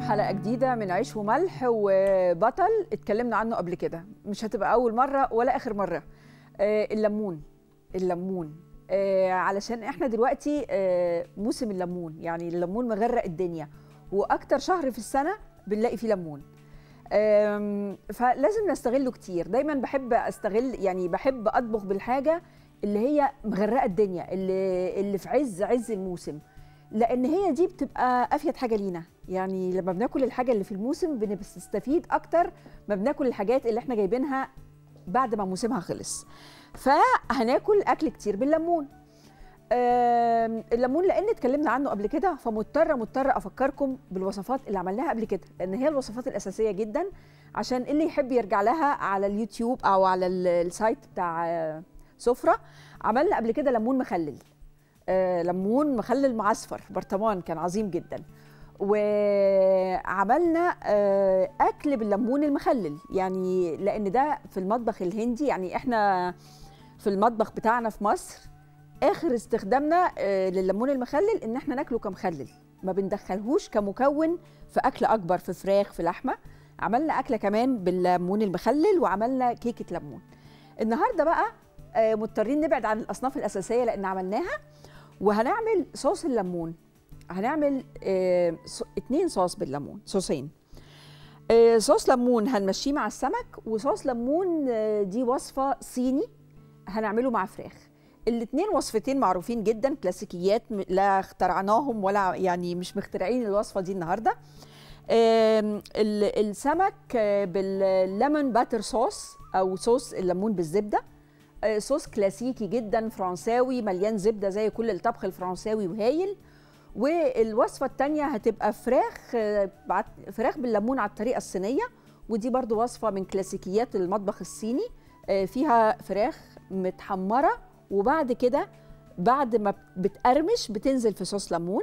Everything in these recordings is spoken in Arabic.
حلقة جديدة من عيش وملح، وبطل اتكلمنا عنه قبل كده، مش هتبقى أول مرة ولا آخر مرة. الليمون علشان احنا دلوقتي موسم الليمون، يعني الليمون مغرق الدنيا، وأكتر شهر في السنة بنلاقي فيه ليمون. فلازم نستغله كتير. دايما بحب استغل، يعني بحب أطبخ بالحاجة اللي هي مغرقة الدنيا، اللي في عز الموسم، لأن هي دي بتبقى أفيد حاجة لينا. يعني لما بناكل الحاجة اللي في الموسم بنستفيد أكتر ما بناكل الحاجات اللي احنا جايبينها بعد ما موسمها خلص. فهناكل أكل كتير بالليمون. الليمون لأن اتكلمنا عنه قبل كده، فمضطرة أفكركم بالوصفات اللي عملناها قبل كده، لأن هي الوصفات الأساسية جدا، عشان اللي يحب يرجع لها على اليوتيوب أو على السايت بتاع سفرة. عملنا قبل كده ليمون مخلل، ليمون مخلل معصفر برطمان، كان عظيم جدا. وعملنا اكل بالليمون المخلل، يعني لان ده في المطبخ الهندي، يعني احنا في المطبخ بتاعنا في مصر اخر استخدامنا للليمون المخلل ان احنا ناكله كمخلل، ما بندخلهوش كمكون في اكل اكبر، في فراخ، في لحمه. عملنا اكله كمان بالليمون المخلل، وعملنا كيكه ليمون. النهارده بقى مضطرين نبعد عن الاصناف الاساسيه لان عملناها، وهنعمل صوص الليمون. هنعمل 2 صوص بالليمون، صوصين. صوص ليمون هنمشيه مع السمك، وصوص ليمون دي وصفة صيني هنعمله مع فراخ. الاتنين وصفتين معروفين جدا، كلاسيكيات، لا اخترعناهم ولا يعني مش مخترعين الوصفة دي النهاردة. السمك بالليمون باتر صوص أو صوص الليمون بالزبدة، صوص كلاسيكي جدا فرنساوي مليان زبدة زي كل الطبخ الفرنساوي وهايل. والوصفة التانية هتبقى فراخ بالليمون على الطريقة الصينية، ودي برضو وصفة من كلاسيكيات المطبخ الصيني. فيها فراخ متحمرة، وبعد كده بعد ما بتقرمش بتنزل في صوص ليمون.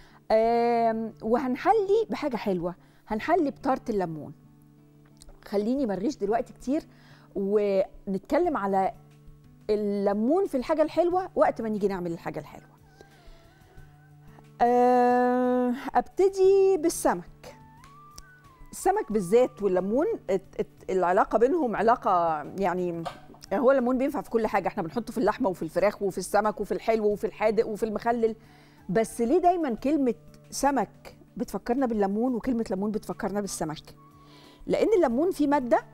وهنحلي بحاجة حلوة، هنحلي بطارة الليمون. خليني مريش دلوقتي كتير، ونتكلم على الليمون في الحاجة الحلوة وقت ما نيجي نعمل الحاجة الحلوة. ابتدي بالسمك. السمك بالذات والليمون العلاقة بينهم علاقة، يعني هو الليمون بينفع في كل حاجة، احنا بنحطه في اللحمة وفي الفراخ وفي السمك وفي الحلو وفي الحادق وفي المخلل. بس ليه دايما كلمة سمك بتفكرنا بالليمون وكلمة ليمون بتفكرنا بالسمك؟ لأن الليمون فيه مادة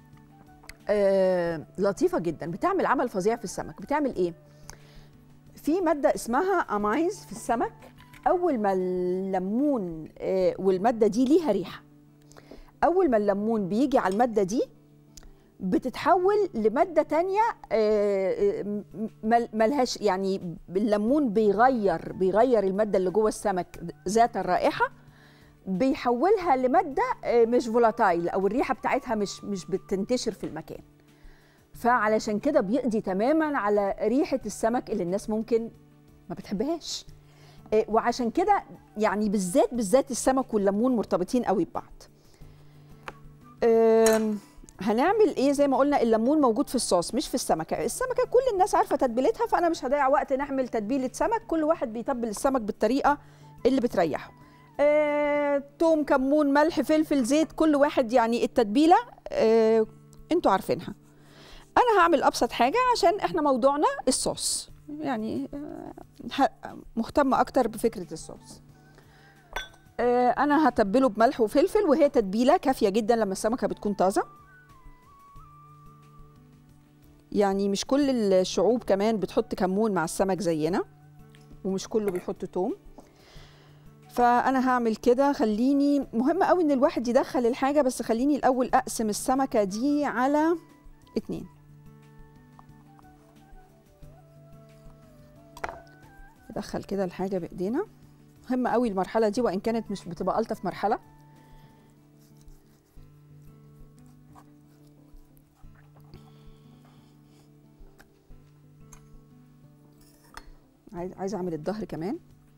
لطيفة جدا بتعمل عمل فظيع في السمك. بتعمل ايه؟ في مادة اسمها امايز في السمك. اول ما الليمون والمادة دي ليها ريحة، اول ما الليمون بيجي على المادة دي بتتحول لمادة تانية ملهاش، يعني الليمون بيغير المادة اللي جوه السمك ذات الرائحة، بيحولها لمادة مش فولاتايل، او الريحة بتاعتها مش بتنتشر في المكان. فعلشان كده بيقضي تماما على ريحة السمك اللي الناس ممكن ما بتحبهاش. وعشان كده يعني بالذات السمك والليمون مرتبطين قوي ببعض. هنعمل ايه؟ زي ما قلنا الليمون موجود في الصوص مش في السمكة. السمكة كل الناس عارفة تتبيلتها، فأنا مش هضيع وقت نعمل تتبيلة سمك، كل واحد بيتبل السمك بالطريقة اللي بتريحه. توم، كمون، ملح، فلفل، زيت، كل واحد يعني التتبيلة انتوا عارفينها. أنا هعمل أبسط حاجة عشان احنا موضوعنا الصوص، يعني مهتمة أكتر بفكرة الصوص. أنا هتبله بملح وفلفل، وهي تتبيلة كافية جدا لما السمكة بتكون طازة. يعني مش كل الشعوب كمان بتحط كمون مع السمك زينا، ومش كله بيحط توم. فأنا هعمل كده. خليني، مهم قوي إن الواحد يدخل الحاجة، بس خليني الأول أقسم السمكة دي على 2. ندخل كده الحاجة بإيدينا. مهمة قوي المرحلة دي، وإن كانت مش بتبقى ألطف مرحلة. عايزة أعمل الظهر كمان.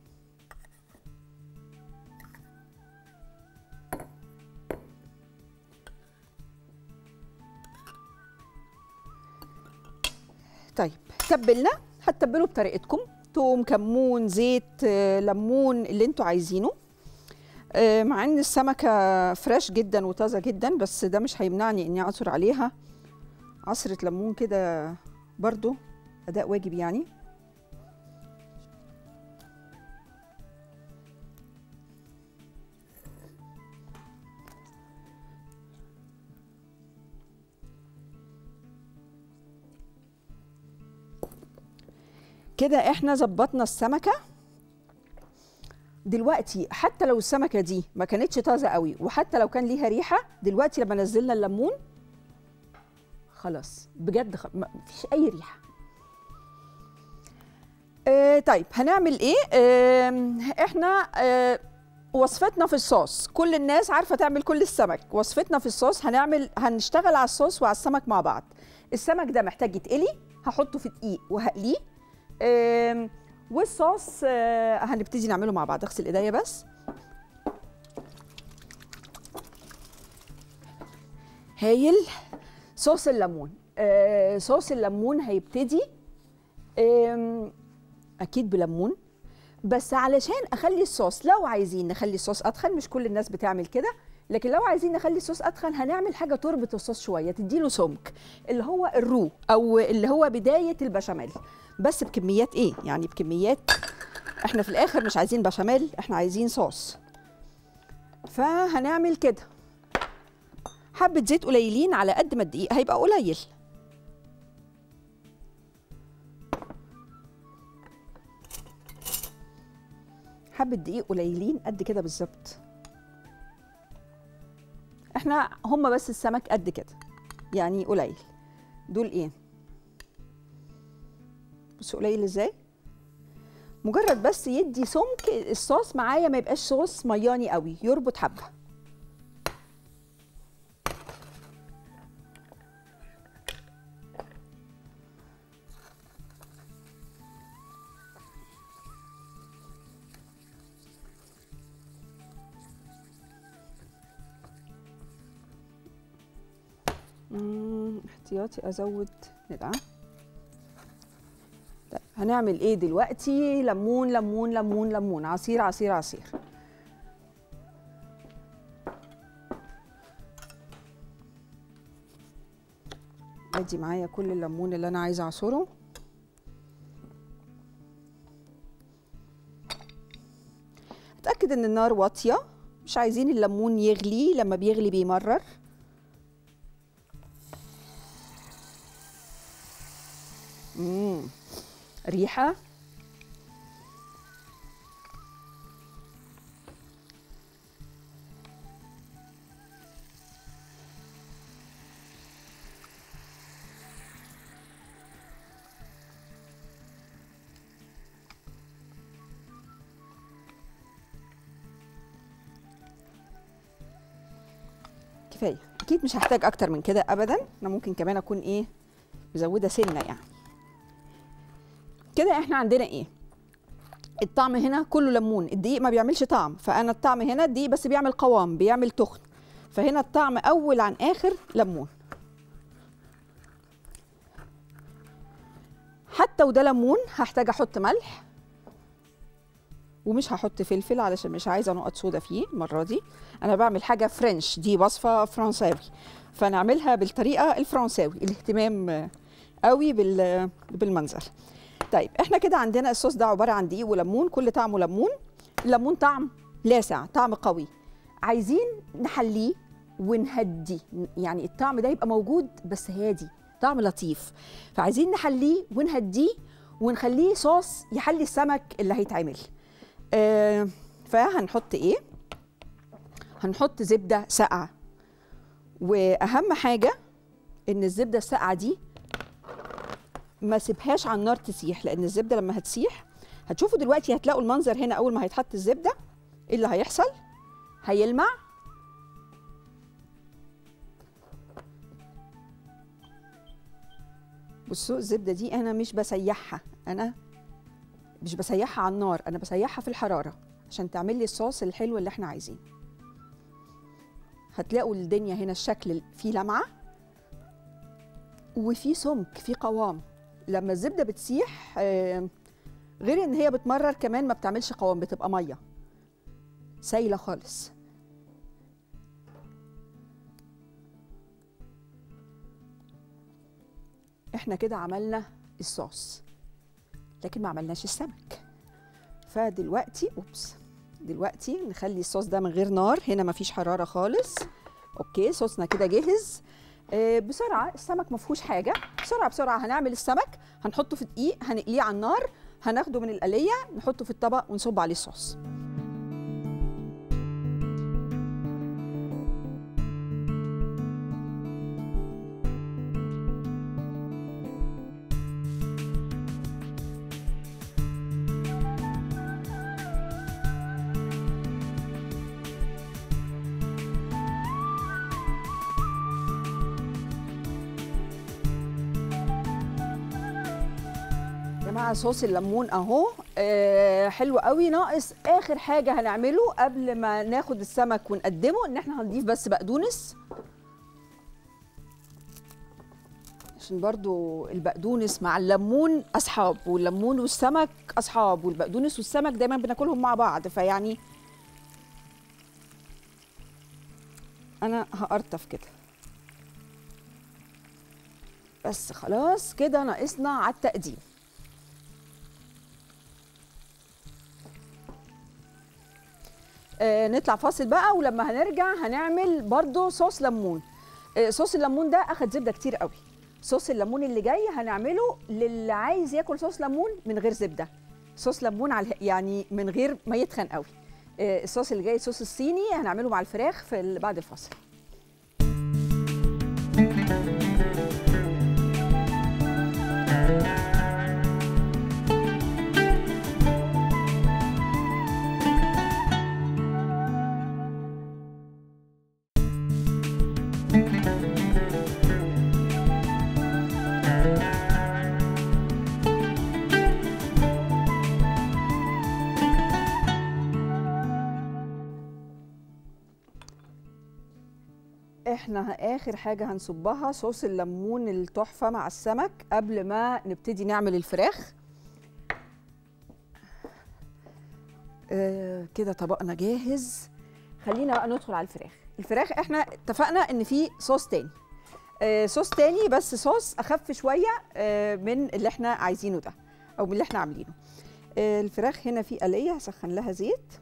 طيب تبلنا، هتتبلوا بطريقتكم، توم، كمون، زيت، ليمون، اللي انتوا عايزينه. مع ان السمكه فريش جدا وطازه جدا، بس ده مش هيمنعني اني اعصر عليها عصره ليمون كده برضو، اداء واجب يعني. كده احنا ظبطنا السمكه. دلوقتي حتى لو السمكه دي ما كانتش طازه قوي، وحتى لو كان ليها ريحه، دلوقتي لما نزلنا الليمون خلاص بجد مفيش اي ريحه. طيب هنعمل ايه؟ احنا وصفتنا في الصوص، كل الناس عارفه تعمل كل السمك. وصفتنا في الصوص هنشتغل على الصوص وعلى السمك مع بعض. السمك ده محتاج يتقلي، هحطه في دقيق وهقليه. والصوص هنبتدي نعمله مع بعض. اغسل ايديا بس. هايل. صوص الليمون. صوص الليمون هيبتدي اكيد بليمون، بس علشان اخلي الصوص، لو عايزين نخلي الصوص اتخن، مش كل الناس بتعمل كده، لكن لو عايزين نخلي الصوص اتخن هنعمل حاجه تربط الصوص شويه، تديله سمك، اللي هو الرو او اللي هو بدايه البشاميل. بس بكميات ايه؟ يعني بكميات، احنا في الاخر مش عايزين بشاميل، احنا عايزين صوص. فهنعمل كده حبه زيت قليلين على قد ما الدقيق هيبقى قليل. حبه دقيق قليلين قد كده بالظبط. احنا هم بس السمك قد كده يعني قليل. دول ايه؟ بصوا قليل ازاي؟ مجرد بس يدي سمك الصوص معايا، ما يبقاش صوص مياني قوي، يربط حبه. احتياطي ازود ندعم. طيب هنعمل ايه دلوقتي؟ ليمون ليمون ليمون ليمون، عصير عصير عصير. ادي معايا كل الليمون اللي انا عايزه اعصره. اتاكد ان النار واطيه، مش عايزين الليمون يغلي، لما بيغلي بيمرر. ريحه. كفايه، اكيد مش هحتاج اكتر من كده ابدا. انا ممكن كمان اكون ايه مزوده سنه يعني. كده احنا عندنا ايه؟ الطعم هنا كله ليمون، الدقيق ما بيعملش طعم، فانا الطعم هنا الدقيق بس بيعمل قوام، بيعمل تخن، فهنا الطعم اول عن اخر ليمون. حتى وده ليمون هحتاج احط ملح، ومش هحط فلفل علشان مش عايزه نقط سودا فيه المره دي. انا بعمل حاجه فرنش، دي وصفه فرنساوي، فنعملها بالطريقه الفرنساوي، الاهتمام قوي بالمنظر. طيب احنا كده عندنا الصوص ده عباره عن دقيق وليمون، كل طعمه ليمون. الليمون طعم لاسع، طعم قوي، عايزين نحليه ونهدي، يعني الطعم ده يبقى موجود بس هادي، طعم لطيف، فعايزين نحليه ونهديه ونخليه صوص يحلي السمك اللي هيتعمل. فهنحط ايه؟ هنحط زبده ساقعه، واهم حاجه ان الزبده الساقعه دي ما سيبهاش على النار تسيح، لان الزبده لما هتسيح هتشوفوا دلوقتي، هتلاقوا المنظر هنا اول ما هيتحط الزبده ايه اللي هيحصل؟ هيلمع. بصوا الزبده دي انا مش بسيحها، انا مش بسيحها على النار، انا بسيحها في الحراره عشان تعمل لي الصوص الحلو اللي احنا عايزينه. هتلاقوا الدنيا هنا الشكل فيه لمعه وفي سمك، في قوام. لما الزبده بتسيح غير ان هي بتمرر، كمان ما بتعملش قوام، بتبقى ميه. سايله خالص. احنا كده عملنا الصوص لكن ما عملناش السمك. فدلوقتي دلوقتي نخلي الصوص ده من غير نار، هنا مفيش حراره خالص. اوكي صوصنا كده جاهز. بسرعه، السمك ما فيهوش حاجه، بسرعه هنعمل السمك، هنحطه في دقيق، هنقليه على النار، هناخده من القليه نحطه في الطبق ونصب عليه الصوص. مع صوص الليمون اهو حلو قوي. ناقص اخر حاجه هنعمله قبل ما ناخد السمك ونقدمه، ان احنا هنضيف بس بقدونس، عشان برضو البقدونس مع الليمون اصحاب، والليمون والسمك اصحاب، والبقدونس والسمك دايما بناكلهم مع بعض، فيعني انا هقرطف كده بس. خلاص كده ناقصنا على التقديم. نطلع فاصل بقى، ولما هنرجع هنعمل برضو صوص ليمون. صوص الليمون ده اخد زبده كتير قوي. صوص الليمون اللي جاي هنعمله للي عايز ياكل صوص ليمون من غير زبده، صوص ليمون يعني من غير ما يتخن قوي. الصوص اللي جاي صوص الصيني هنعمله مع الفراخ بعد الفاصل. احنا اخر حاجه هنصبها صوص الليمون التحفه مع السمك قبل ما نبتدي نعمل الفراخ. كده طبقنا جاهز. خلينا بقى ندخل على الفراخ. الفراخ احنا اتفقنا ان في صوص تاني، صوص تاني بس صوص اخف شويه من اللي احنا عايزينه ده او من اللي احنا عاملينه. الفراخ هنا في قليه هسخن لها زيت.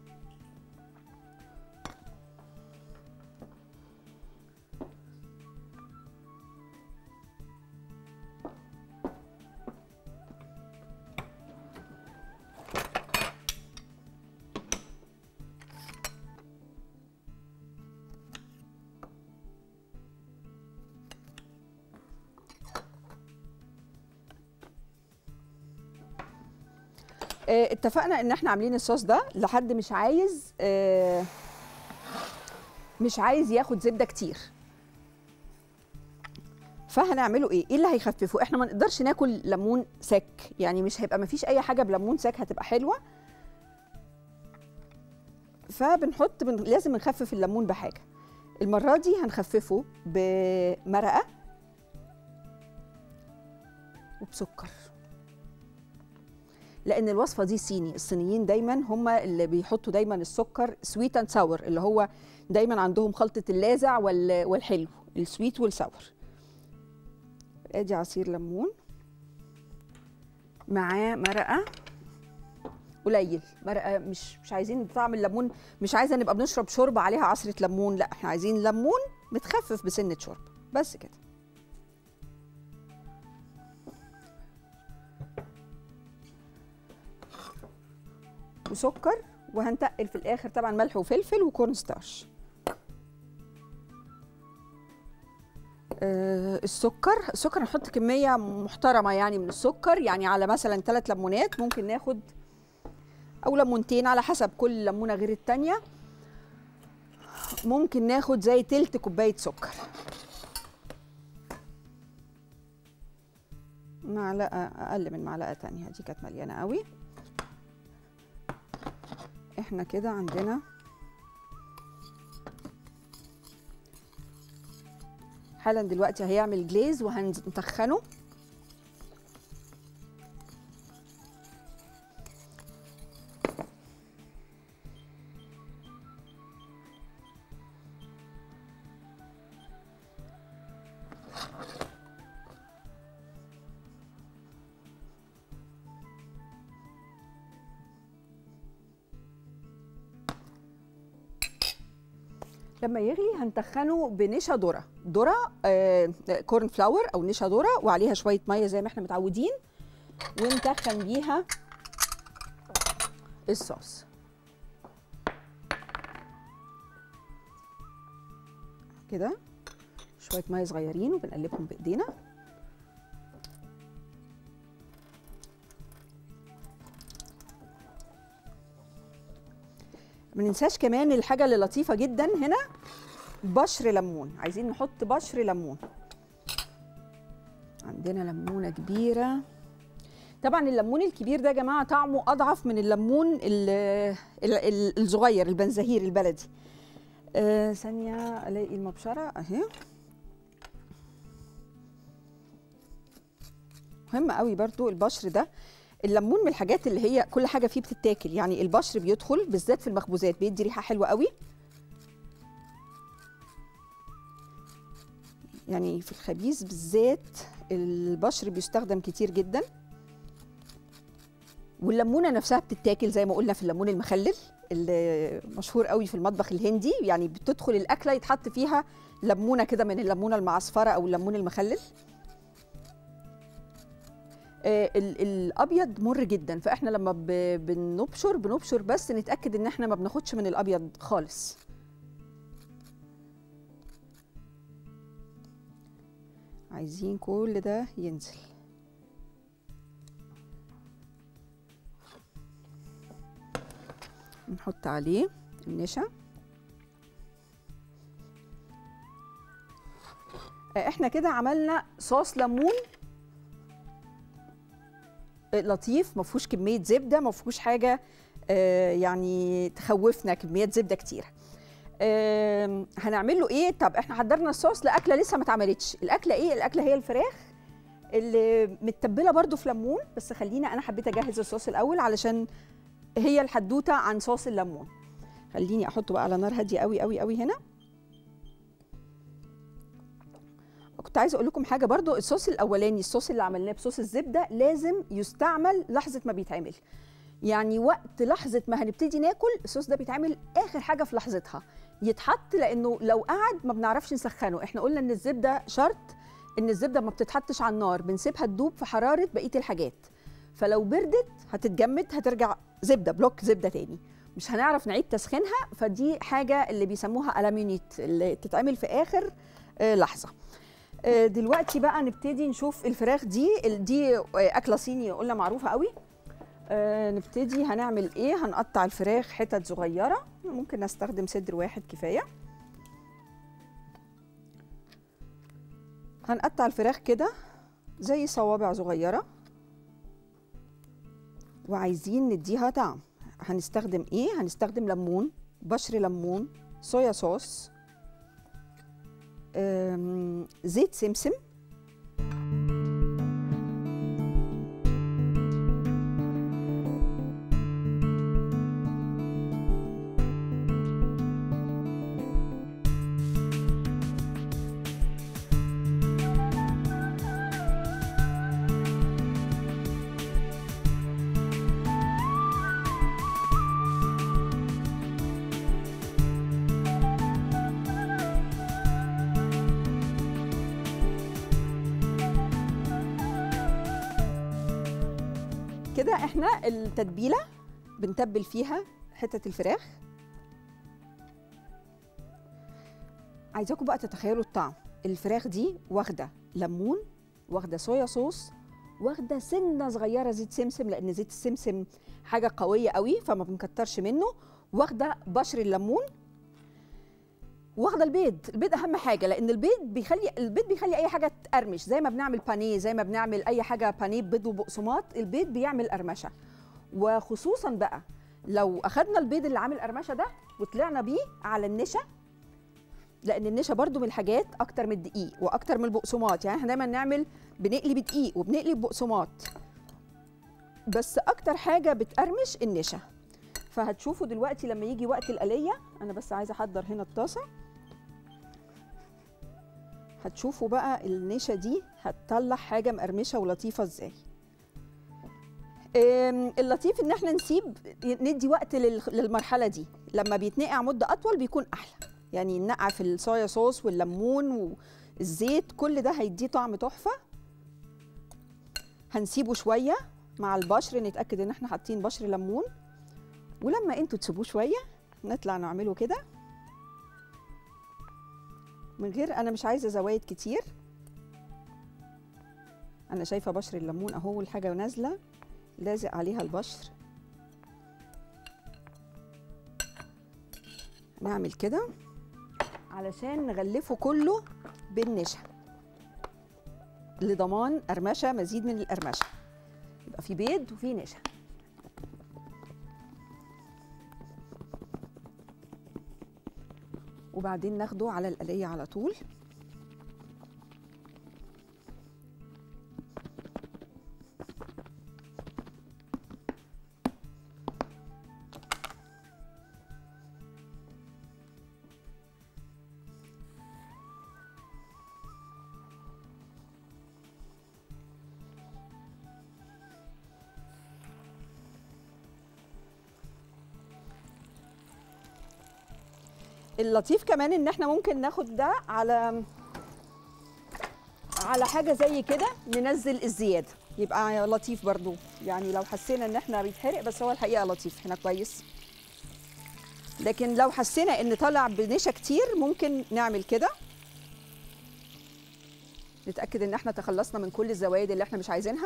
اتفقنا ان احنا عاملين الصوص ده لحد مش عايز ياخد زبده كتير. فهنعمله ايه اللي هيخففه؟ احنا ما نقدرش ناكل ليمون ساك، يعني مش هيبقى، ما فيش اي حاجه بليمون ساك هتبقى حلوه. فبنحط لازم نخفف الليمون بحاجه. المره دي هنخففه بمرقه وبسكر، لان الوصفه دي صيني. الصينيين دايما هم اللي بيحطوا دايما السكر سويت اند ساور، اللي هو دايما عندهم خلطه اللاذع والحلو، السويت والساور. ادي عصير ليمون معاه مرقه قليل، مرقه مش عايزين طعم الليمون، مش عايزه نبقى بنشرب شوربه عليها عصره ليمون، لا احنا عايزين ليمون متخفف بسنه شوربه بس كده. وسكر، وهنتقل في الاخر طبعا ملح وفلفل وكورن ستارش. السكر نحط كميه محترمه يعني من السكر، يعني على مثلا 3 ليمونات ممكن ناخد او ليمونتين على حسب كل ليمونه غير التانيه، ممكن ناخد زي تلت كوبايه سكر. معلقه اقل من معلقه تانيه، دي كانت مليانه قوي. احنا كده عندنا حالا دلوقتي هيعمل جليز وهنسخنه. لما يغلي هنتخنه بنشا ذره كورن فلاور او نشا ذره، وعليها شويه ميه زي ما احنا متعودين، ونتخن بيها الصوص كده، شويه ميه صغيرين وبنقلبهم بايدينا. ما ننساش كمان الحاجه اللي لطيفه جدا هنا، بشر ليمون. عايزين نحط بشر ليمون. عندنا ليمونه كبيره. طبعا الليمون الكبير ده يا جماعه طعمه اضعف من الليمون الصغير البنزهير البلدي. ثانيه الاقي المبشره اهي. مهم قوي برضو البشر ده. الليمون من الحاجات اللي هي كل حاجه فيه بتتاكل، يعني البشر بيدخل بالذات في المخبوزات، بيدي ريحه حلوه قوي. يعني في الخبيز بالذات البشر بيستخدم كتير جدا. والليمونه نفسها بتتاكل زي ما قلنا في الليمون المخلل اللي مشهور قوي في المطبخ الهندي، يعني بتدخل الاكله يتحط فيها ليمونه كده من الليمونه المعصفره او الليمون المخلل. الابيض مر جدا، فاحنا لما بنبشر بس نتاكد ان احنا ما بناخدش من الابيض خالص. عايزين كل ده ينزل. نحط عليه النشا. احنا كده عملنا صوص ليمون لطيف، ما فيهوش كميه زبده، ما فيهوش حاجه يعني تخوفنا كميات زبده كتير. هنعمل له ايه؟ طب احنا حضرنا الصوص لاكله لسه ما اتعملتش. الاكله ايه؟ الاكله هي الفراخ اللي متبله برده في ليمون، بس خلينا انا حبيت اجهز الصوص الاول علشان هي الحدوته عن صوص الليمون. خليني احطه بقى على نار هاديه قوي قوي قوي هنا. كنت عايزه اقول لكم حاجه برضو، الصوص الاولاني الصوص اللي عملناه بصوص الزبده لازم يستعمل لحظه ما بيتعمل، يعني وقت لحظه ما هنبتدي ناكل الصوص ده بيتعمل اخر حاجه في لحظتها يتحط، لانه لو قعد ما بنعرفش نسخنه. احنا قلنا ان الزبده شرط ان الزبده ما بتتحطش على النار، بنسيبها تدوب في حراره بقيه الحاجات، فلو بردت هتتجمد هترجع زبده بلوك زبده تاني، مش هنعرف نعيد تسخينها. فدي حاجه اللي بيسموها الامينيت اللي تتعمل في اخر لحظه. دلوقتي بقى نبتدي نشوف الفراخ دي اكله صيني قلنا معروفه قوي. نبتدي هنعمل ايه؟ هنقطع الفراخ حتت صغيره، ممكن نستخدم صدر واحد كفايه. هنقطع الفراخ كده زي صوابع صغيره، وعايزين نديها طعم. هنستخدم ايه؟ هنستخدم ليمون، بشر ليمون، صويا صوص، زيت سمسم، كده احنا التتبيله بنتبل فيها حته الفراخ. عايزاكم بقى تتخيلوا الطعم. الفراخ دي واخده ليمون، واخده صويا صوص، واخده سنه صغيره زيت سمسم، لان زيت السمسم حاجه قويه قوي فما بنكترش منه، واخده بشر الليمون، واخده البيض اهم حاجه، لان البيض بيخلي اي حاجه تقرمش، زي ما بنعمل بانيه، زي ما بنعمل اي حاجه بانيه بيض وبقسماط، البيض بيعمل قرمشه. وخصوصا بقى لو اخدنا البيض اللي عامل قرمشه ده وطلعنا بيه على النشا، لان النشا برضو من الحاجات اكتر من الدقيق واكتر من البقسماط، يعني احنا دايما بنقلي بدقيق وبنقلي ببقسماط، بس اكتر حاجه بتقرمش النشا. فهتشوفوا دلوقتي لما يجي وقت القليه، انا بس عايزه احضر هنا الطاسه، هتشوفوا بقى النشا دي هتطلع حاجه مقرمشه ولطيفه ازاي. اللطيف ان احنا ندي وقت للمرحله دي، لما بيتنقع مده اطول بيكون احلى. يعني ننقع الصويا صوص والليمون والزيت، كل ده هيديه طعم تحفه. هنسيبه شويه مع البشر، نتاكد ان احنا حاطين بشر ليمون، ولما انتوا تسيبوه شويه نطلع نعمله كده من غير، انا مش عايزه زوايد كتير. انا شايفه بشر الليمون اهو، الحاجه نازله لازق عليها البشر. نعمل كده علشان نغلفه كله بالنشا لضمان قرمشه، مزيد من القرمشه، يبقى في بيض وفي نشا. وبعدين ناخده على القليه على طول. اللطيف كمان ان احنا ممكن ناخد ده على حاجه زي كده، ننزل الزياده، يبقى لطيف برضو. يعني لو حسينا ان احنا بيتحرق، بس هو الحقيقه لطيف هنا كويس. لكن لو حسينا ان طالع بنشا كتير ممكن نعمل كده، نتاكد ان احنا تخلصنا من كل الزوايد اللي احنا مش عايزينها.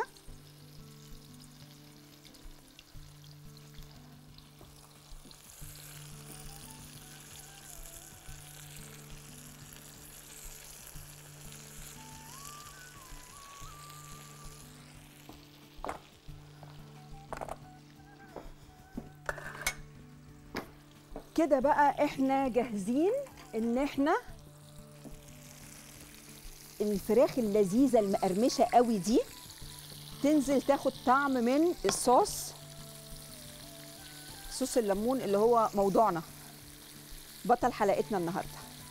كده بقى احنا جاهزين ان احنا الفراخ اللذيذه المقرمشه قوي دي تنزل تاخد طعم من صوص الليمون اللي هو موضوعنا، بطل حلقتنا النهارده.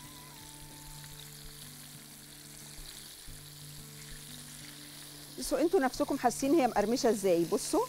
بصوا انتوا نفسكم حاسين هي مقرمشه ازاي. بصوا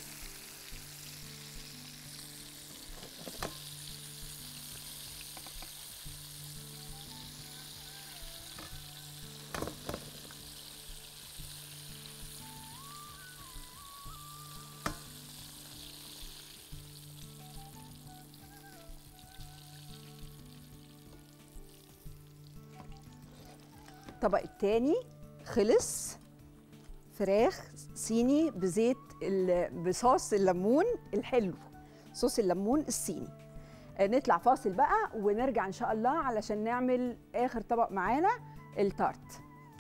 الطبق التاني خلص، فراخ صيني بصوص الليمون الحلو، صوص الليمون الصيني. نطلع فاصل بقى ونرجع ان شاء الله علشان نعمل اخر طبق معانا، التارت.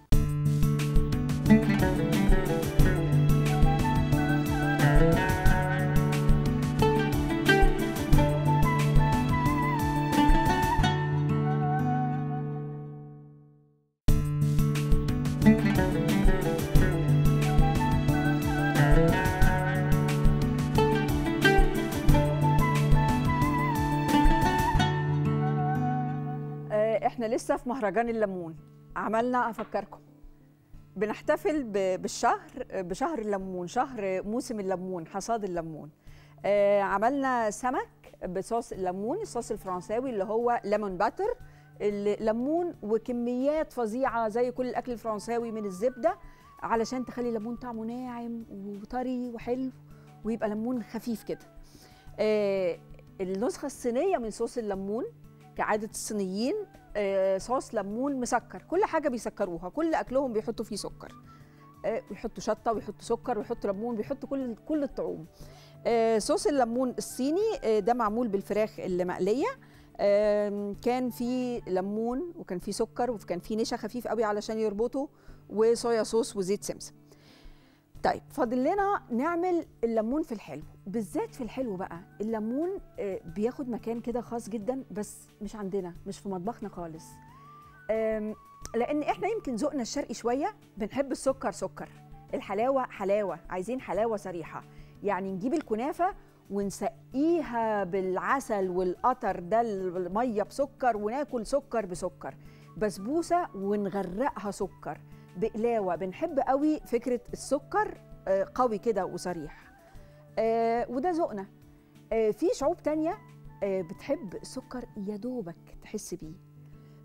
احنا لسه في مهرجان الليمون. عملنا، افكركم بنحتفل بشهر الليمون، شهر موسم الليمون، حصاد الليمون. عملنا سمك بصوص الليمون، الصوص الفرنساوي اللي هو ليمون باتر، الليمون وكميات فظيعه زي كل الاكل الفرنساوي من الزبده، علشان تخلي الليمون طعمه ناعم وطري وحلو، ويبقى ليمون خفيف كده. النسخه الصينيه من صوص الليمون كعاده الصينيين، صوص ليمون مسكر، كل حاجه بيسكروها، كل اكلهم بيحطوا فيه سكر، بيحطوا شطه ويحطوا سكر ويحطوا ليمون، بيحطوا كل الطعوم. صوص الليمون الصيني ده معمول بالفراخ اللي مقليه، كان فيه ليمون وكان فيه سكر وكان فيه نشا خفيف قوي علشان يربطه، وصويا صوص وزيت سمسم. طيب فاضل لنا نعمل الليمون في الحلو، بالذات في الحلو بقى الليمون بياخد مكان كده خاص جدا، بس مش عندنا، مش في مطبخنا خالص، لان احنا يمكن ذوقنا الشرقي شويه، بنحب السكر سكر، الحلاوه حلاوه، عايزين حلاوه صريحه. يعني نجيب الكنافه ونسقيها بالعسل والقطر ده، الميه بسكر، وناكل سكر بسكر، بسبوسه ونغرقها سكر بقلاوه. بنحب قوي فكره السكر قوي كده وصريح، وده ذوقنا. في شعوب تانية بتحب السكر يا دوبك تحس بيه،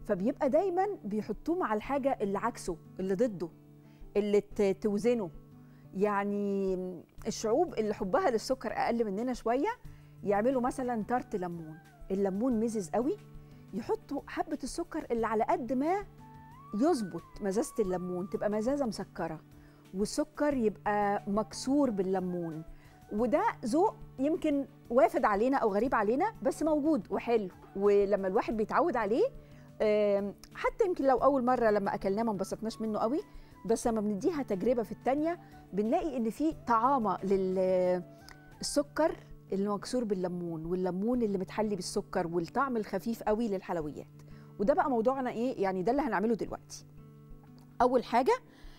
فبيبقى دايما بيحطوه مع الحاجه اللي عكسه، اللي ضده، اللي توزنه. يعني الشعوب اللي حبها للسكر اقل مننا شويه يعملوا مثلا تارت ليمون، الليمون مزز قوي، يحطوا حبه السكر اللي على قد ما يظبط مزازه الليمون، تبقى مزازه مسكره، والسكر يبقى مكسور بالليمون. وده ذوق يمكن وافد علينا او غريب علينا، بس موجود وحلو، ولما الواحد بيتعود عليه حتى يمكن لو اول مره لما اكلناه ما انبسطناش منه قوي، بس لما بنديها تجربه في الثانيه بنلاقي ان في طعامه للسكر اللي مكسور بالليمون، والليمون اللي متحلي بالسكر، والطعم الخفيف قوي للحلويات. وده بقى موضوعنا ايه، يعني ده اللي هنعمله دلوقتي. اول حاجه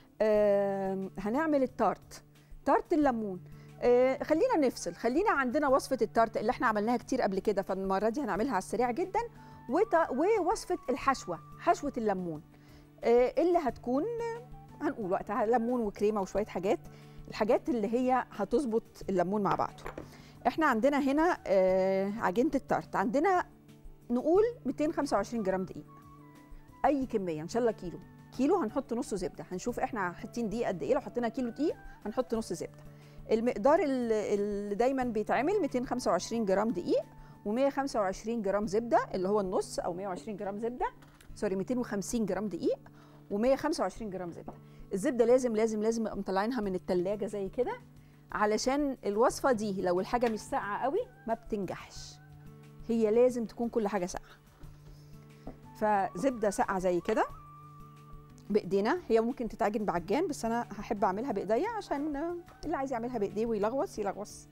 هنعمل تارت الليمون. خلينا نفصل، خلينا عندنا وصفه التارت اللي احنا عملناها كتير قبل كده، فالمره دي هنعملها على السريع جدا. ووصفه حشوه الليمون اللي هتكون هنقول وقتها ليمون وكريمه وشويه الحاجات اللي هي هتظبط الليمون مع بعضه. احنا عندنا هنا عجينه التارت، عندنا نقول 225 جرام دقيق، اي كميه ان شاء الله كيلو هنحط نص زبده. هنشوف احنا حاطين دقيق قد ايه، لو حطينا كيلو دقيق هنحط نص زبده. المقدار اللي دايما بيتعمل 225 جرام دقيق و125 جرام زبده، اللي هو النص، او 120 جرام زبده، سوري 250 جرام دقيق و125 جرام زبده. الزبده لازم لازم لازم نبقى مطلعينها من التلاجة زي كده، علشان الوصفه دي لو الحاجه مش ساقعه قوي ما بتنجحش، هي لازم تكون كل حاجه ساقعه. فزبده ساقعه زي كده بايدينا، هي ممكن تتعجن بعجان بس انا هحب اعملها بايديا عشان اللي عايز يعملها بايديه ويلغوص يلغوص.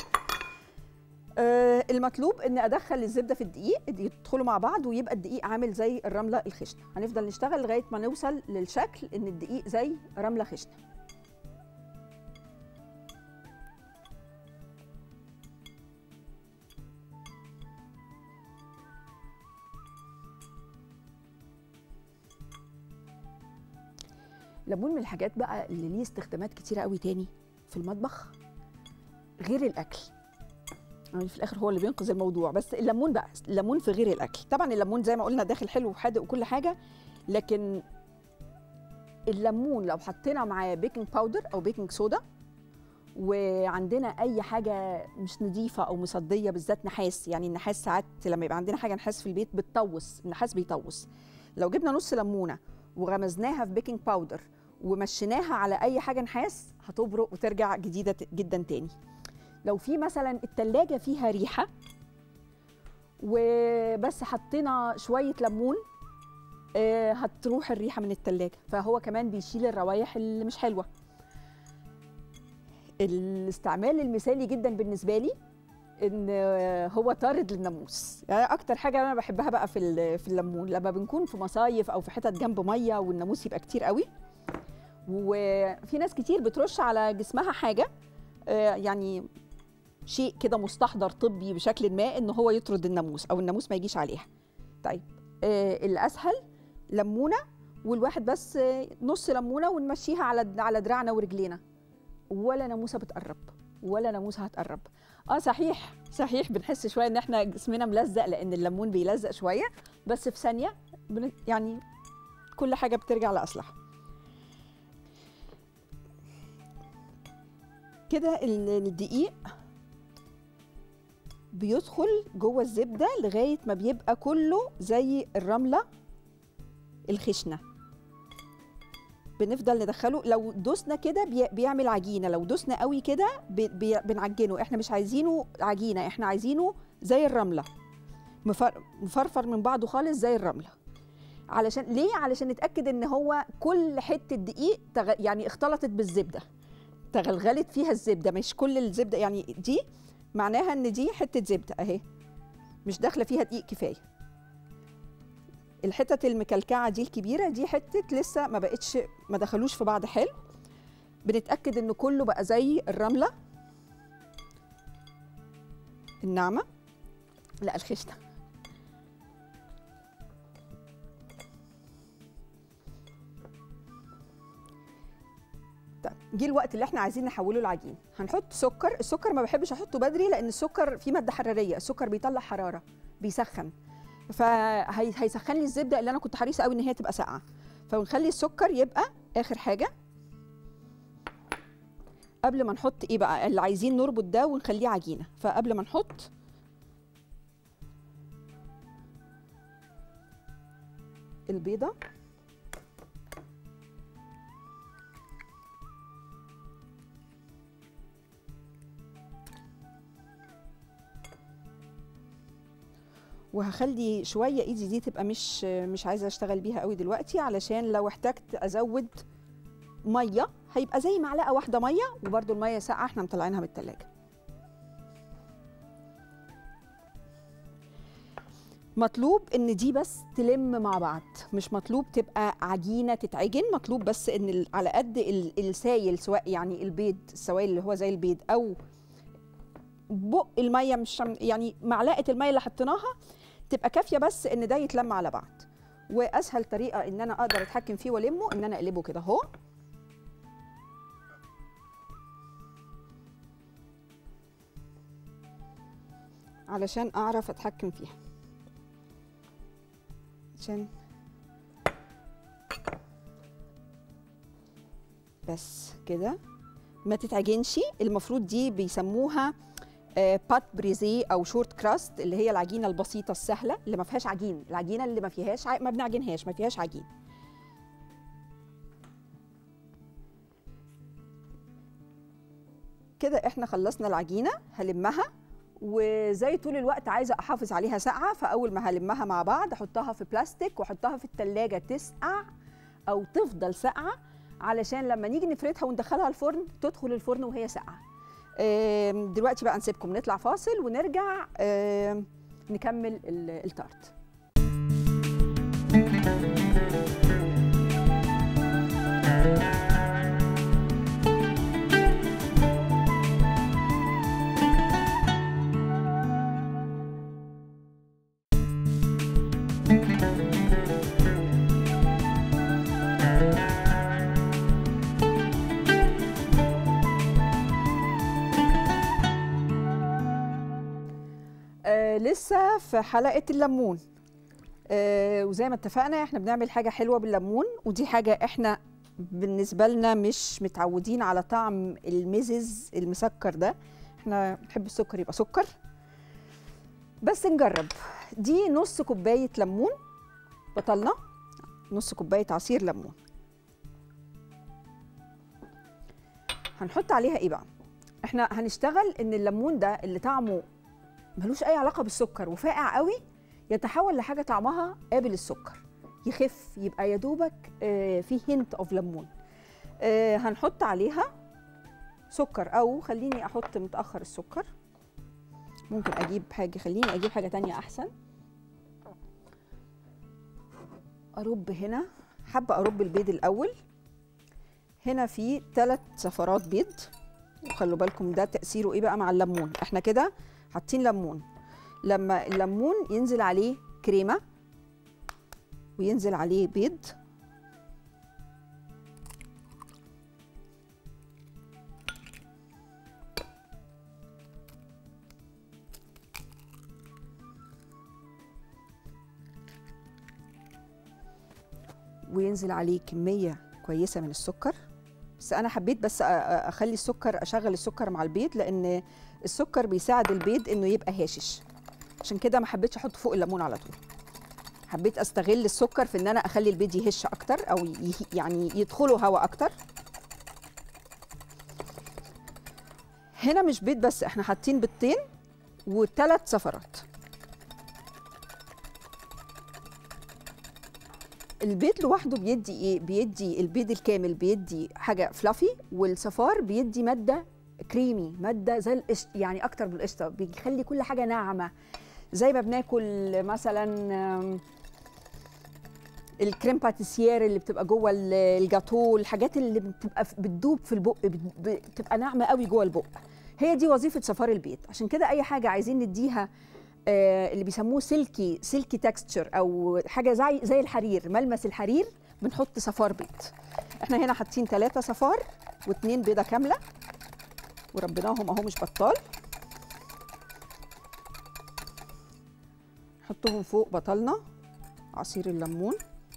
المطلوب ان ادخل الزبده في الدقيق يدخلوا مع بعض ويبقى الدقيق عامل زي الرمله الخشنه. هنفضل نشتغل لغايه ما نوصل للشكل ان الدقيق زي رمله خشنه. الليمون من الحاجات بقى اللي ليه استخدامات كتيره قوي تاني في المطبخ غير الاكل، يعني في الاخر هو اللي بينقذ الموضوع. بس الليمون بقى، الليمون في غير الاكل. طبعا الليمون زي ما قلنا داخل حلو وحادق وكل حاجه، لكن الليمون لو حطينا معاه بيكنج باودر او بيكنج صودا، وعندنا اي حاجه مش نظيفه او مصديه، بالذات نحاس، يعني النحاس ساعات لما يبقى عندنا حاجه نحاس في البيت بتطوس، النحاس بيطوس. لو جبنا نص ليمونه وغمزناها في بيكنج باودر ومشيناها على اي حاجه نحاس هتبرق وترجع جديده جدا تاني. لو في مثلا التلاجة فيها ريحه وبس حطينا شويه ليمون هتروح الريحه من التلاجة، فهو كمان بيشيل الروايح اللي مش حلوه. الاستعمال المثالي جدا بالنسبه لي ان هو طارد للناموس، يعني اكتر حاجه انا بحبها بقى في الليمون لما بنكون في مصايف او في حتت جنب ميه والناموس يبقى كتير قوي. وفي ناس كتير بترش على جسمها حاجه يعني شيء كده مستحضر طبي بشكل ما ان هو يطرد الناموس او الناموس ما يجيش عليها. طيب الاسهل ليمونه، والواحد بس نص ليمونه ونمشيها على دراعنا ورجلينا، ولا ناموسه بتقرب ولا ناموسه هتقرب. صحيح بنحس شويه ان احنا جسمنا ملزق لان الليمون بيلزق شويه، بس في ثانيه يعني كل حاجه بترجع لاصلها. كده الدقيق بيدخل جوه الزبده لغايه ما بيبقى كله زي الرمله الخشنه. بنفضل ندخله، لو دوسنا كده بيعمل عجينه، لو دوسنا قوي كده بنعجنه. احنا مش عايزينه عجينه، احنا عايزينه زي الرمله، مفرفر من بعضه خالص زي الرمله. علشان ليه؟ علشان نتاكد ان هو كل حته دقيق يعني اختلطت بالزبده، تغلغلت فيها الزبده، مش كل الزبده. يعني دي معناها ان دي حته زبده اهي مش داخله فيها دقيق كفايه. الحتت المكلكعه دي الكبيره دي حته لسه ما دخلوش في بعض حلو. بنتاكد ان كله بقى زي الرمله الناعمه، لا الخشنه. طيب جه الوقت اللي احنا عايزين نحوله لعجين. هنحط سكر. السكر ما بحبش احطه بدري لان السكر فيه ماده حراريه، السكر بيطلع حراره بيسخن، فهيسخن لي الزبده اللي انا كنت حريصه قوي ان هي تبقى ساقعه. فبنخلي السكر يبقى اخر حاجه قبل ما نحط ايه بقى اللي عايزين نربط ده ونخليه عجينه. فقبل ما نحط البيضه وهخلي شويه ايدي دي تبقى مش عايزه اشتغل بيها قوي دلوقتي، علشان لو احتجت ازود ميه هيبقى زي معلقه واحده ميه، وبرده الميه ساقعه احنا مطلعينها من التلاجة. مطلوب ان دي بس تلم مع بعض، مش مطلوب تبقى عجينه تتعجن، مطلوب بس ان على قد السايل، سواء يعني البيض السوائل اللي هو زي البيض او بق الميه، مش يعني معلقه الميه اللي حطيناها تبقى كافيه بس ان ده يتلم على بعض. واسهل طريقه ان انا اقدر اتحكم فيه والمه ان انا اقلبه كده اهو، علشان اعرف اتحكم فيها، عشان بس كده ما تتعجنش. المفروض دي بيسموها بات بريزي او شورت كراست، اللي هي العجينه البسيطه السهله اللي ما فيهاش عجين، العجينه اللي ما فيهاش ما بنعجنهاش، ما فيهاش عجين. كده احنا خلصنا العجينه. هلمها، وزي طول الوقت عايزه احافظ عليها ساقعه، فاول ما هلمها مع بعض احطها في بلاستيك واحطها في التلاجة تسقع او تفضل ساقعه، علشان لما نيجي نفردها وندخلها الفرن تدخل الفرن وهي ساقعه. دلوقتي بقى نسيبكم نطلع فاصل ونرجع نكمل التارت. لسه في حلقة الليمون. وزي ما اتفقنا احنا بنعمل حاجة حلوة بالليمون، ودي حاجة احنا بالنسبة لنا مش متعودين على طعم المزز المسكر ده، احنا بنحب السكر يبقى سكر، بس نجرب. دي نص كوباية ليمون، بطلنا نص كوباية عصير ليمون. هنحط عليها ايه بقى؟ احنا هنشتغل ان الليمون ده اللي طعمه ملوش اي علاقه بالسكر وفاقع قوي يتحول لحاجه طعمها قابل السكر، يخف، يبقى يا دوبك فيه هنت اوف ليمون. هنحط عليها سكر، او خليني احط متاخر السكر، ممكن اجيب حاجه، خليني اجيب حاجه تانية احسن. ارب هنا، حابه ارب البيض الاول. هنا في 3 صفارات بيض، وخلوا بالكم ده تاثيره ايه بقى مع الليمون. احنا كده حاطين ليمون، لما الليمون ينزل عليه كريمه وينزل عليه بيض، وينزل عليه كميه كويسه من السكر. بس انا حبيت بس اخلي السكر، اشغل السكر مع البيض، لان السكر بيساعد البيض انه يبقى هاشش، عشان كده ما حبيتش احط فوق الليمون على طول. حبيت استغل السكر في ان انا اخلي البيض يهش اكتر، او يعني يدخله هواء اكتر. هنا مش بيض بس، احنا حاطين بيضتين و3 صفارات. البيض لوحده بيدي ايه؟ بيدي البيض الكامل بيدي حاجه فلافي، والصفار بيدي ماده كريمي، ماده زي القشطه، يعني اكتر من القشطه، بيخلي كل حاجه ناعمه، زي ما بناكل مثلا الكريم باتيسيير اللي بتبقى جوه الجاتو، الحاجات اللي بتبقى بتدوب في البق، بتبقى ناعمه قوي جوه البق. هي دي وظيفه صفار البيض. عشان كده اي حاجه عايزين نديها اللي بيسموه سيلكي تكستشر، او حاجه زي الحرير، ملمس الحرير، بنحط صفار بيض. احنا هنا حاطين 3 صفار و2 بيضه كامله، وربناهم اهو مش بطال. نحطهم فوق بطلنا عصير الليمون.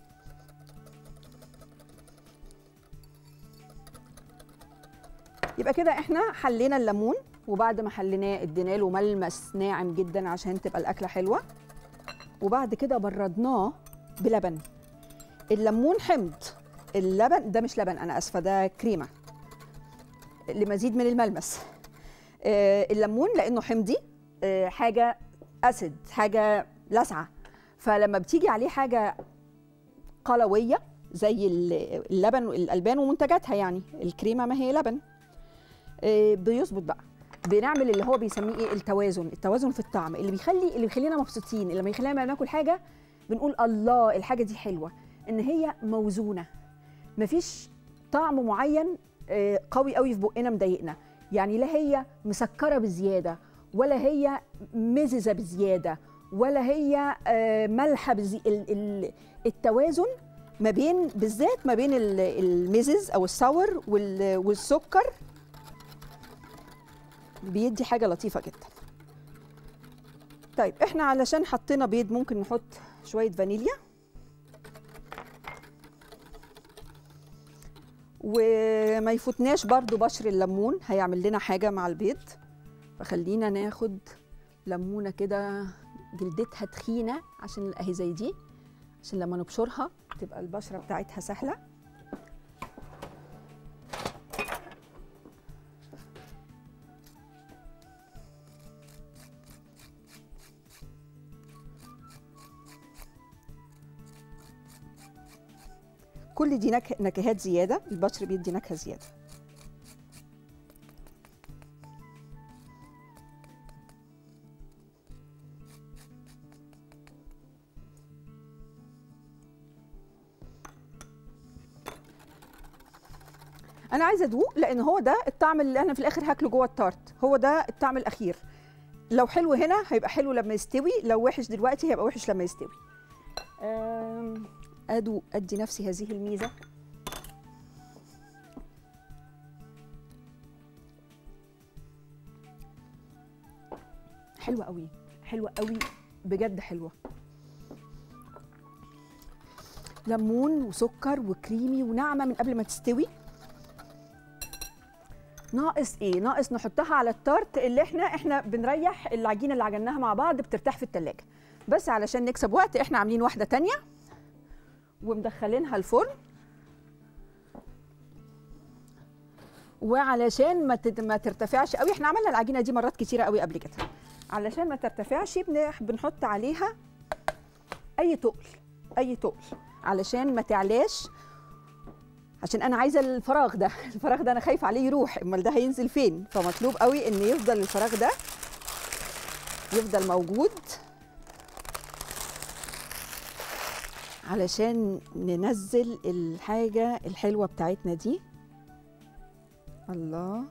يبقى كده احنا حلينا الليمون، وبعد ما حليناه ادينا له ملمس ناعم جدا عشان تبقى الاكله حلوه، وبعد كده بردناه بلبن. الليمون حمض، اللبن ده مش لبن، انا اسفه، ده كريمه لمزيد من الملمس. الليمون لانه حمضي، حاجه اسيد، حاجه لسعه، فلما بتيجي عليه حاجه قلويه زي اللبن والالبان ومنتجاتها، يعني الكريمه ما هي لبن، بيظبط بقى. بنعمل اللي هو بيسميه ايه، التوازن في الطعم، اللي بيخلينا مبسوطين، اللي لما يخلينا ناكل حاجه بنقول الله الحاجه دي حلوه، ان هي موزونه، مفيش طعم معين قوي قوي في بقنا مضايقنا، يعني لا هي مسكره بزياده، ولا هي مززه بزياده، ولا هي مالحه التوازن ما بين، بالذات ما بين المزز او الساور والسكر، بيدي حاجه لطيفه جدا. طيب احنا علشان حطينا بيض ممكن نحط شويه فانيليا، وما يفوتناش برضو بشر الليمون، هيعمل لنا حاجه مع البيض. فخلينا ناخد ليمونه كده جلدتها تخينه عشان اهي زي دي، عشان لما نبشرها تبقى البشره بتاعتها سهله. كل دي نكهات زياده، البشر بيدي نكهه زياده. انا عايزه ادوق، لان هو ده الطعم اللي انا في الاخر هاكله جوه التارت، هو ده الطعم الاخير. لو حلو هنا هيبقى حلو لما يستوي، لو وحش دلوقتي هيبقى وحش لما يستوي. ادوق، ادي نفسي هذه الميزه. حلوه قوي، حلوه قوي بجد، حلوه. ليمون وسكر وكريمي وناعمه من قبل ما تستوي. ناقص ايه؟ ناقص نحطها على التارت اللي احنا بنريح العجينه اللي عجناها مع بعض بترتاح في التلاجة، بس علشان نكسب وقت احنا عاملين واحده تانية ومدخلينها الفرن. وعلشان ما ترتفعش قوي، احنا عملنا العجينه دي مرات كتيره قوي قبل كده، علشان ما ترتفعش بنحط عليها اي تقل علشان ما تعلاش، عشان انا عايزه الفراغ ده انا خايفه عليه يروح، امال ده هينزل فين؟ فمطلوب قوي ان يفضل الفراغ ده يفضل موجود علشان ننزل الحاجه الحلوه بتاعتنا دي. الله،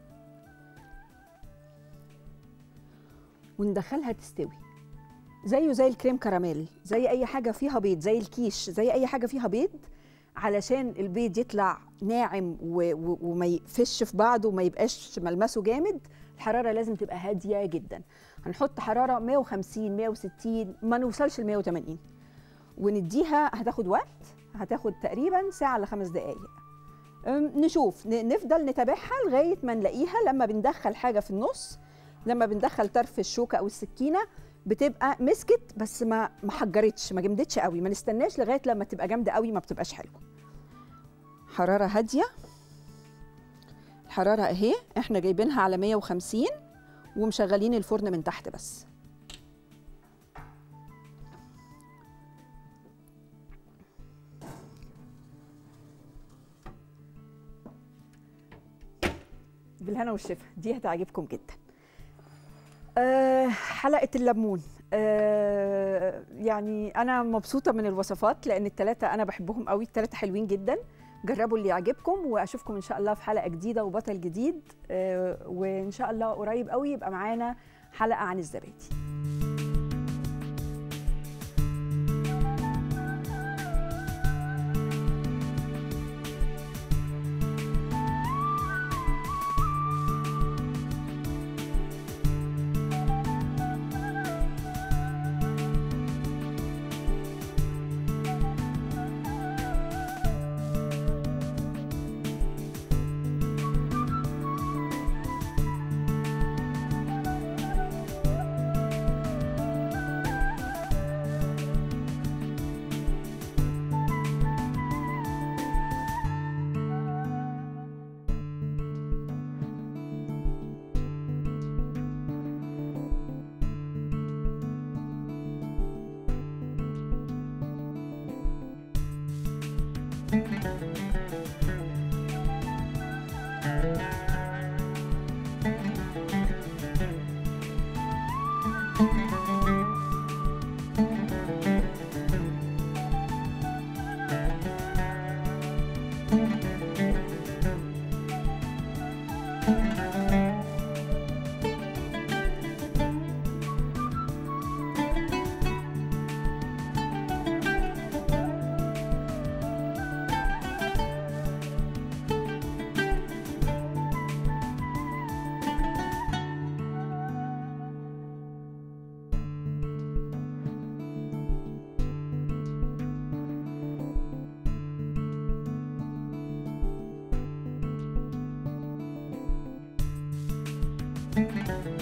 وندخلها تستوي زيه زي الكريم كراميل، زي اي حاجه فيها بيض، زي الكيش، زي اي حاجه فيها بيض، علشان البيض يطلع ناعم وما يقفش في بعضه وما يبقاش ملمسه جامد. الحراره لازم تبقى هاديه جدا، هنحط حراره 150 160، ما نوصلش ل 180، ونديها. هتاخد وقت، هتاخد تقريبا ساعه ل 5 دقائق. نشوف، نفضل نتابعها لغايه ما نلاقيها لما بندخل حاجه في النص، لما بندخل طرف الشوكه او السكينه بتبقى مسكت بس ما حجرتش، ما جمدتش قوي. ما نستناش لغايه لما تبقى جامده قوي، ما بتبقاش حلوه. حراره هاديه، الحراره اهي احنا جايبينها على 150 ومشغلين الفرن من تحت بس. بالهنا والشفا، دي هتعجبكم جدا. حلقة الليمون، يعني أنا مبسوطة من الوصفات لأن التلاتة أنا بحبهم قوي، التلاتة حلوين جدا. جربوا اللي يعجبكم، وأشوفكم إن شاء الله في حلقة جديدة وبطل جديد، وإن شاء الله قريب قوي يبقى معانا حلقة عن الزبادي. Thank you.